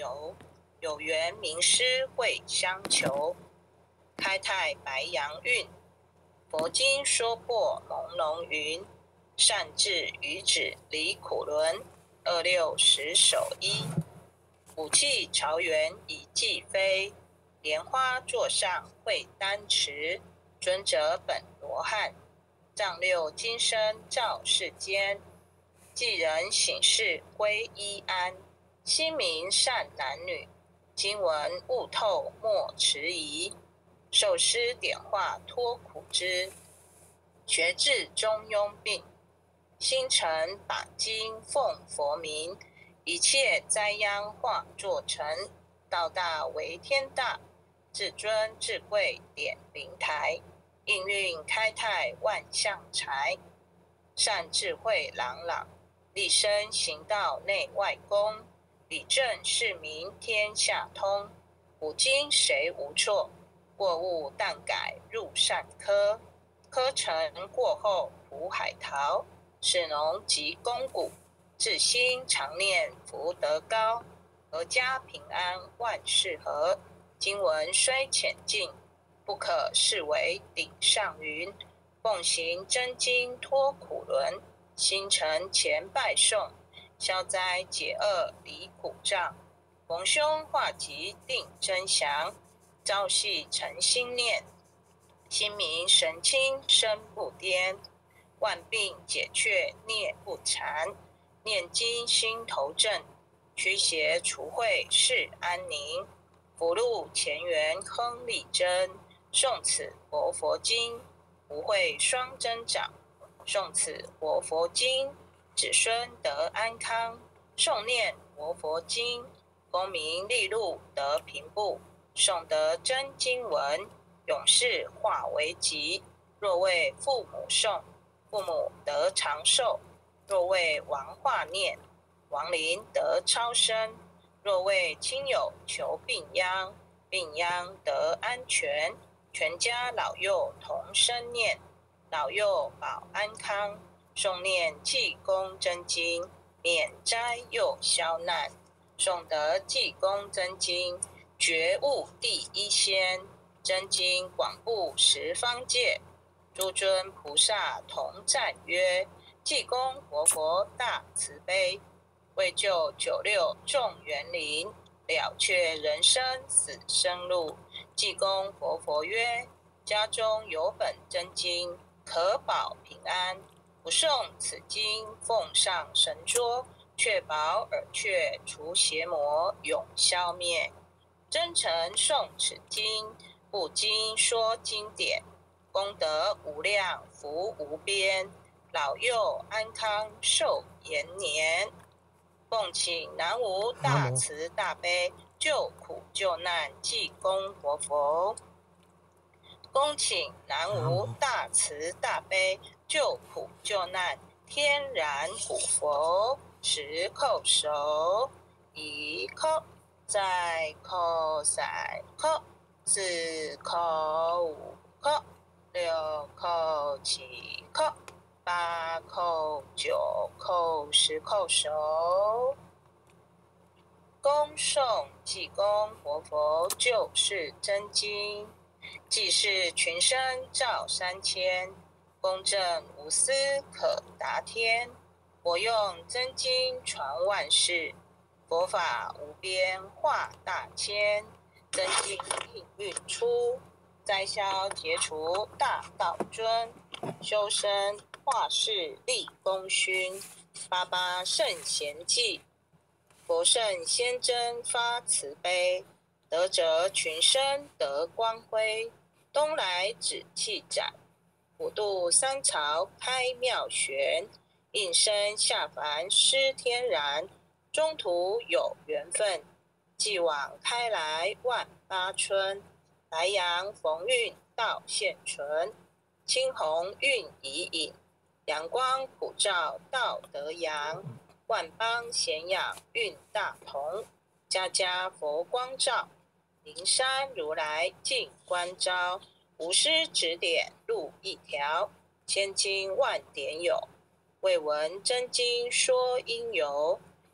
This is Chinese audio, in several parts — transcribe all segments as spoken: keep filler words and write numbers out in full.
游，有缘名师会相求。开泰白阳运，佛经说破朦胧云。善智愚子离苦轮，二六十手一。武器朝元以技飞，莲花座上会丹池。尊者本罗汉，丈六金身照世间。济人醒世归一安，心明善男女。经文悟透莫迟疑，受师点化脱苦支。学至中庸病，心诚把经奉佛名。一切灾殃化作尘，道大为天大，至尊至贵点灵台。应运开泰万象财，善智慧朗朗，立身行道内外功。理政市民天下通，古今谁无错？过误但改入善科。科成过后苦海淘，士农及公谷，至心常念福德高。阖家平安万事和，经文虽浅近，不可视为顶上云。奉行真经脱苦轮，心诚前拜诵。消灾解厄离苦障，逢凶化吉定真祥。朝夕诚心念，心明神清身不颠。万病解却孽不缠，念经心头正。驱邪除秽世安宁，福禄前缘亨利贞。诵此活佛经，福慧双增长。诵此活佛经，子孙得安康。诵念活佛经，功名利禄得平步。诵得真经文，永世化为吉。若为父母诵，父母得长寿；若为亡化念，亡灵得超生；若为亲友求病殃，病殃得安全。全家老幼同生念，老幼保安康。诵念济公真经，免灾又消难。诵得济公真经，觉悟第一仙。真经广布十方界，诸尊菩萨同赞曰：济公活佛大慈悲，为救九六众园林，了却人生死生路。济公活佛曰：家中有本真经，可保平安。不诵此经，奉上神桌，确保耳却除邪魔，永消灭。真诚诵此经，不经说经典，功德无量，福无边，老幼安康寿延年。奉请南无大慈大悲救苦救难济公活佛，恭请南无大慈大悲救苦救难天然古佛。十叩首，一叩，再叩三叩，四叩五叩，六叩七叩，八叩九叩，十叩首。恭诵济公活佛救世真经，济世群生照三千，公正无私可达天。我用真经传万世，佛法无边化大千。真经应运出，灾消解除大道尊。修身化世立功勋，八八圣贤记。佛圣先真发慈悲，得者群生得光辉。东来紫气展，普渡三朝开妙玄。应身下凡施天然，中途有缘分，继往开来万八春。白阳逢运道现存，青红运已隐，阳光普照道德阳。万邦咸养运大同，家家佛光照。灵山如来尽关照，无师指点路一条。千经万典有，未闻真经说因由。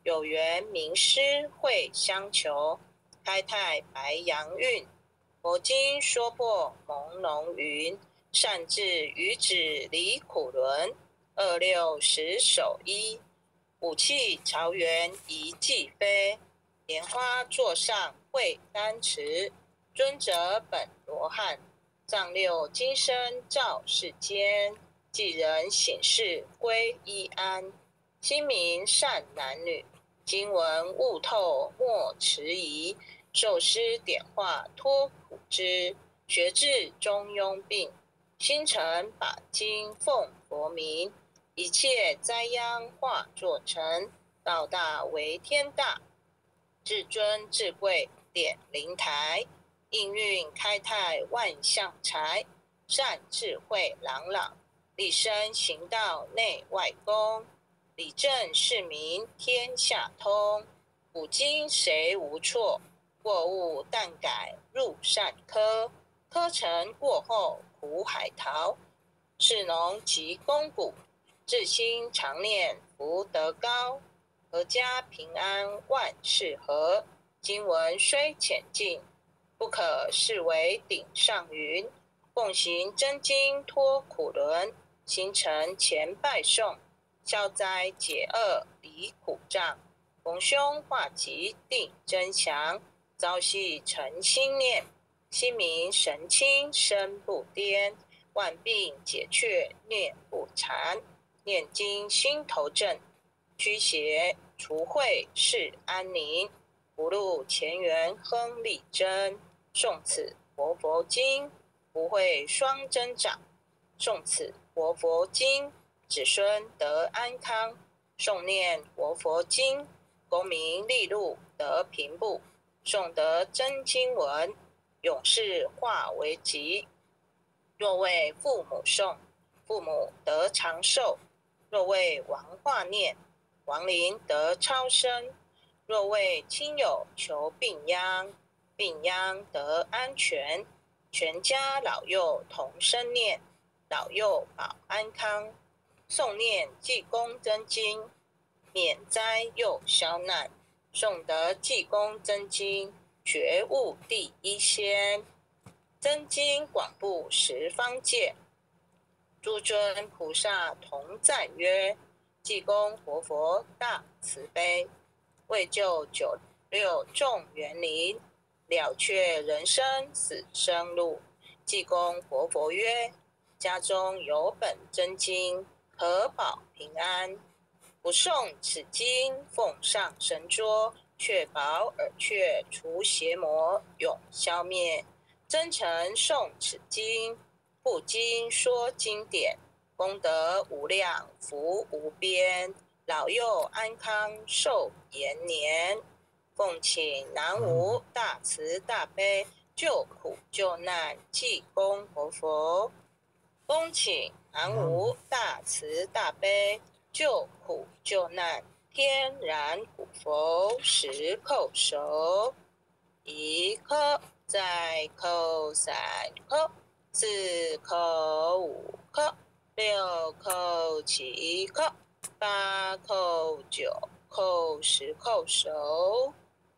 有缘名师会相求，开泰白阳运。佛经说破朦胧云，善智愚子离苦轮。二六十手一，武器朝元一骑飞。莲花座上会丹池，尊者本罗汉。藏六金身照世间，济人醒世归一安。心明善男女，经文悟透莫迟疑。受师点化脱苦支，学至中庸病。心诚把经奉佛名，一切灾殃化作尘。道大为天大，至尊至贵点灵台。应运开泰万象财，善智慧朗朗，立身行道内外功。理正市民天下通，古今谁无错？过误但改入善科，科成过后苦海淘。士农及公谷，至心常念福德高。阖家平安万事和，经文虽浅近，不可视为顶上云。奉行真经脱苦轮，心诚前拜诵。消灾解厄离苦障，逢凶化吉定真祥。朝夕诚心念，心明神清身不颠。万病解却念不残，念经心头正。驱邪除秽是安宁，不入前缘亨利贞。诵此活佛经，不会双增长。诵此活佛经，子孙得安康。诵念活佛经，功名利禄得平步。诵得真经文，永世化为吉。若为父母诵，父母得长寿；若为亡化念，亡灵得超生；若为亲友求病殃，病殃得安全。全家老幼同生念，老幼保安康。诵念济公真经，免灾又消难。诵得济公真经，觉悟第一仙。真经广布十方界，诸尊菩萨同赞曰：济公活佛大慈悲，为救九六众园林，了却人生死生路。济公活佛曰：家中有本真经，可保平安。不诵此经，奉上神桌，确保耳却除邪魔，永消灭。真诚诵此经，不经说经典，功德无量，福无边，老幼安康寿延年。奉请南无大慈大悲救苦救难济公活佛，恭请南无大慈大悲救苦救难天然古佛十叩首。一叩，再叩三叩，四叩五叩，六叩七叩，八叩九叩十叩首。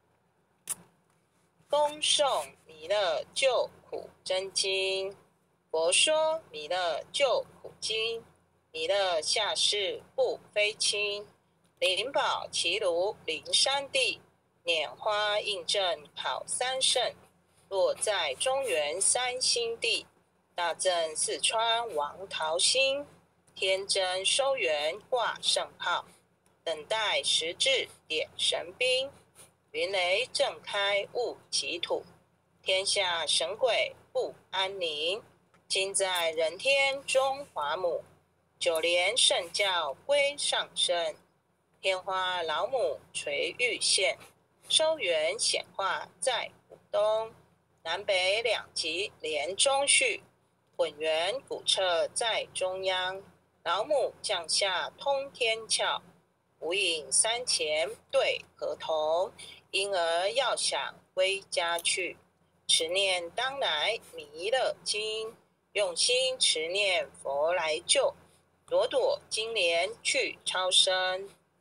恭诵弥勒救苦真经。佛说弥勒救苦经，弥勒下世不非亲。灵宝齐如灵山地，拈花印证考三圣。落在中原三星地，大正四川王桃心。天真收元挂圣号，等待时至点神兵。云雷震开雾极土，天下神鬼不安宁。今在人天中华母，九莲圣教归上圣。天花老母垂玉线，收元显化在古东。南北两极连中续，混元古彻在中央。老母降下通天窍，无影山前对合同。因而要想归家去，持念当来弥勒经。用心持念佛来救，朵朵金莲去超生。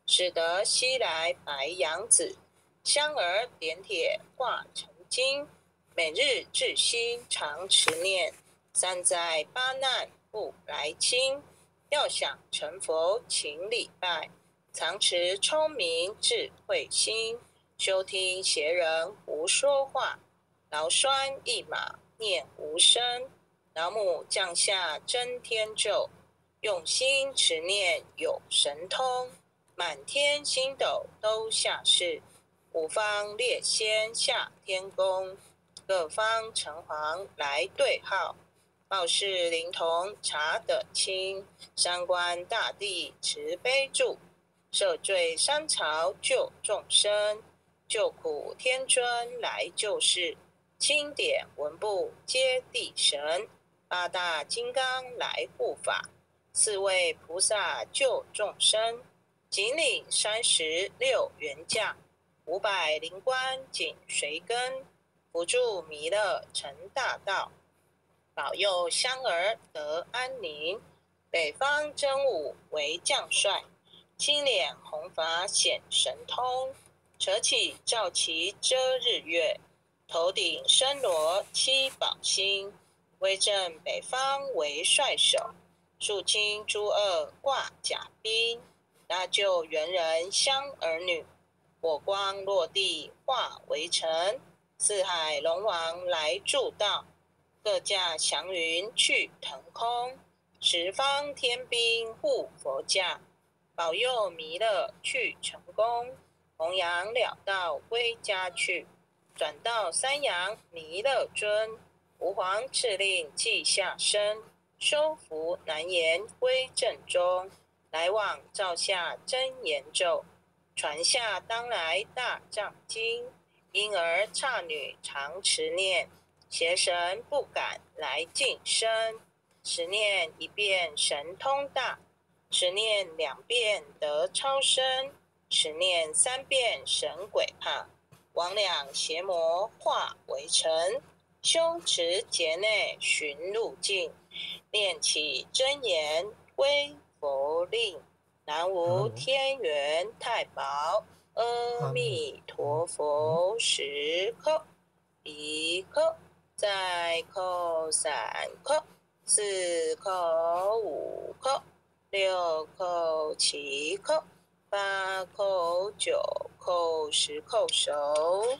使得西来白杨子，香儿点铁挂成金。每日至心常持念，三灾八难不来侵。要想成佛请礼拜，常持聪明智慧心。休听邪人胡说话，劳酸一马念无声。老母降下真天咒，用心持念有神通。满天星斗都下世，五方列仙下天宫。各方城隍来对号，报事灵童查得清。三官大帝慈悲助，赦罪三朝救众生。救苦天尊来救世，钦点文部接地神。八大金刚来护法，四位菩萨救众生。紧领三十六员将，五百灵官紧随跟。辅助弥勒成大道，保佑香儿得安宁。北方真武为将帅，青脸红发显神通。扯起罩旗遮日月，头顶身罗七宝星。威震北方为帅首，肃清诸恶挂甲兵。搭救猿人香儿女，火光落地化为尘。四海龙王来助道，各驾祥云去腾空。十方天兵护佛驾，保佑弥勒去成功。弘扬了道归家去，转到三阳弥勒尊。吾皇敕令记下身，收服难言归正中。来往照下真言咒，传下当来大藏经。因而刹女常持念，邪神不敢来近身。持念一遍神通大，持念两遍得超生，持念三遍神鬼怕。魍魉邪魔化为尘，修持劫内寻路径。念起真言归佛令，南无天元太保阿弥陀佛，十叩，一叩，再叩三叩，四叩五叩，六叩七叩，八叩九叩，十叩首。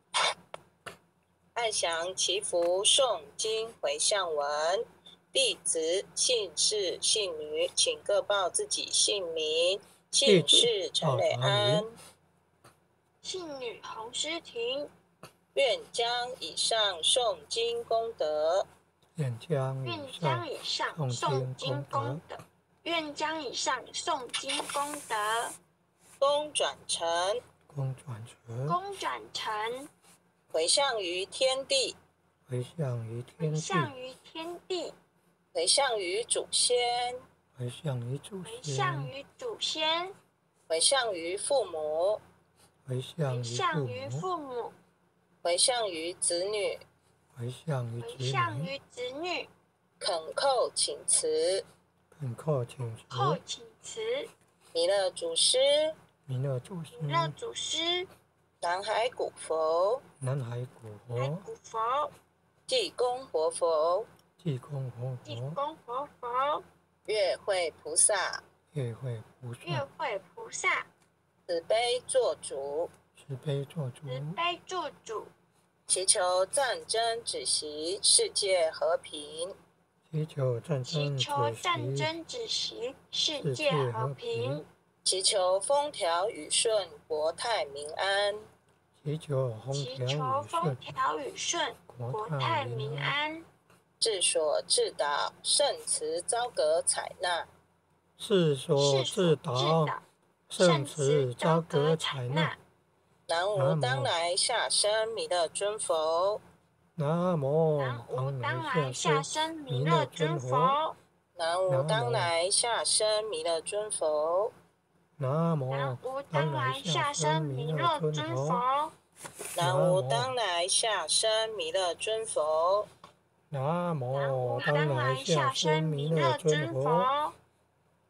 爱详祈福诵经回向文。弟子姓氏姓女，请各报自己姓名。姓氏陈磊安。 姓女洪诗婷， 愿将以上诵经功德， 愿将愿将以上诵经功德，愿将以上诵经功德， 功转成， 功转成， 功转成， 回向于天地， 回向于天回地， 向于天地， 回向于祖先， 回向于祖回先， 向于祖先， 回向于父母， 回向回向于于父母， 父母， 回向于子女， 回向于回子女， 向于子女， 恳叩请辞。 恳叩请叩辞。 请辞。 弥勒祖师， 弥勒祖师， 弥勒祖师， 南海古佛， 南海古来佛， 古佛， 济公活佛， 济公活地佛， 公活佛， 月慧菩萨， 月慧菩月萨， 慧菩萨， 慈悲做主， 慈悲做主， 慈悲做主， 祈求战争止息，世界和平。 祈求战祈争求止息， 战争止息，世世界界和和平平。 祈求风调雨顺，国泰民安。 祈求风祈求调雨风顺， 调雨顺， 国国泰泰民民安。 安。 治所治导，圣慈昭格采纳。 世所世所治导，圣圣慈慈昭格昭格采采纳纳。。 南无南无当来下生弥勒尊佛。 南无南无当当来下来下生生弥弥勒勒尊尊佛。 佛。 南无当来下生弥勒尊佛。 南无南无当当来来下下生生弥弥勒勒尊尊佛。 佛。 南无当来下生弥勒尊佛。 南南无当无当来来下下生生弥弥勒勒尊尊佛。 佛。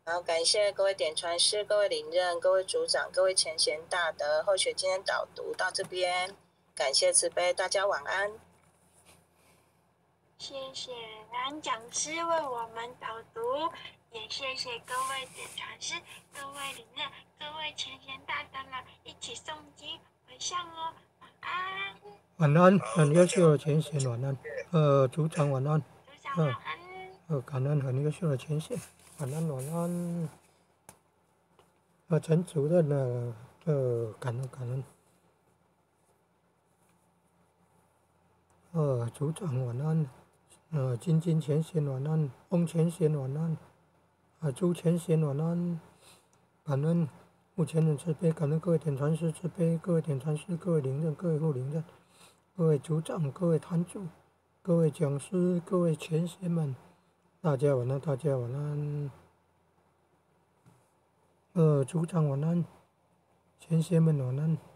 好，感谢各位点传师、各位领任、各位组长、各位前贤大德。后学今天导读到这边，感谢慈悲，大家晚安。 谢谢蓝讲师为我们导读，也谢谢各位点传师、各位领任、各位前贤大德们一起诵经回向哦。晚安。 晚安，很优秀的前贤，晚安。呃，组长晚安。 组长晚安。 呃，感恩很优秀的前贤，晚安晚安。呃，陈主任呢？呃，感恩感恩。呃，组长晚安。呃，金金前贤晚安，翁前贤晚安，啊，朱前贤晚安，感恩目前人慈悲，感恩各位点传师慈悲，各位点传师，各位领任，各位副领任，各位组长，各位坛主，各位讲师，各位前贤们，大家晚安，大家晚安。呃，组长晚安，前贤们晚安。